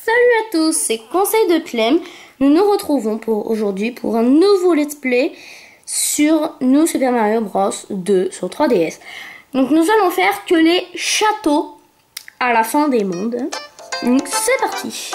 Salut à tous, c'est Conseil de Clem. Nous nous retrouvons pour aujourd'hui pour un nouveau let's play sur New Super Mario Bros 2 sur 3DS. Donc nous allons faire que les châteaux à la fin des mondes. Donc c'est parti.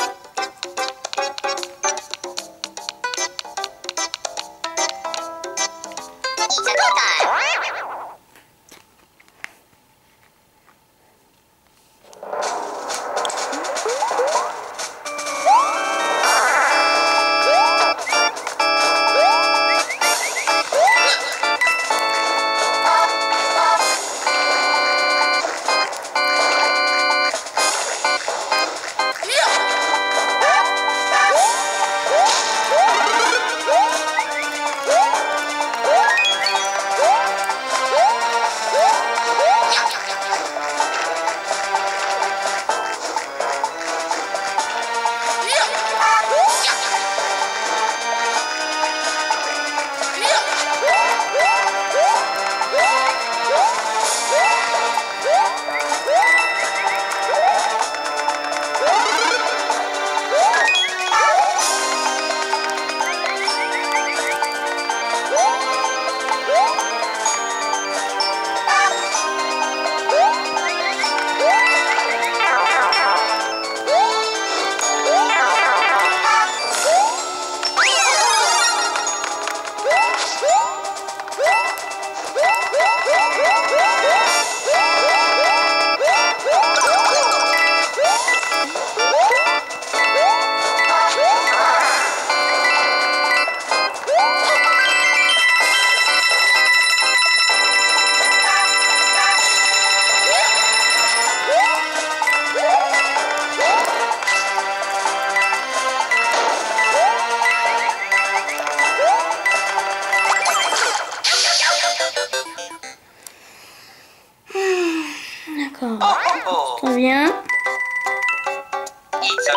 D'accord. Très bien. It's a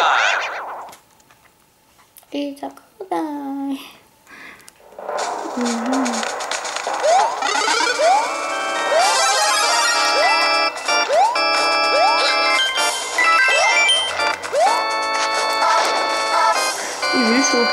good time. Il est chaud.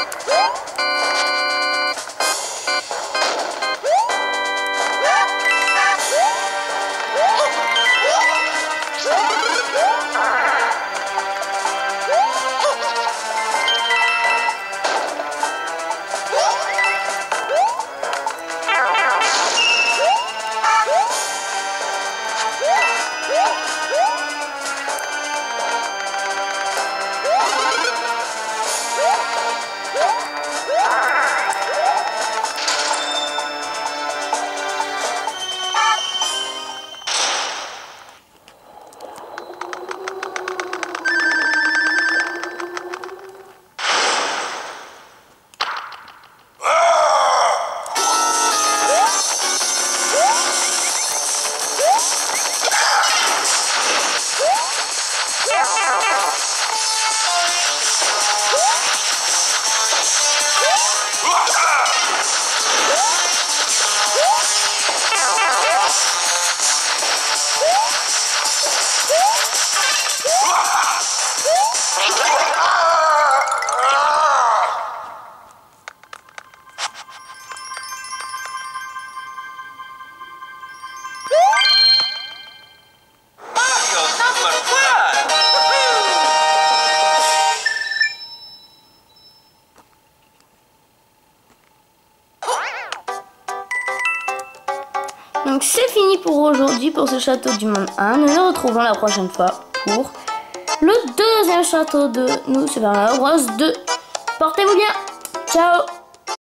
Donc c'est fini pour aujourd'hui pour ce château du monde 1. Nous nous retrouvons la prochaine fois pour le deuxième château de New Super Mario Bros 2. Portez-vous bien. Ciao.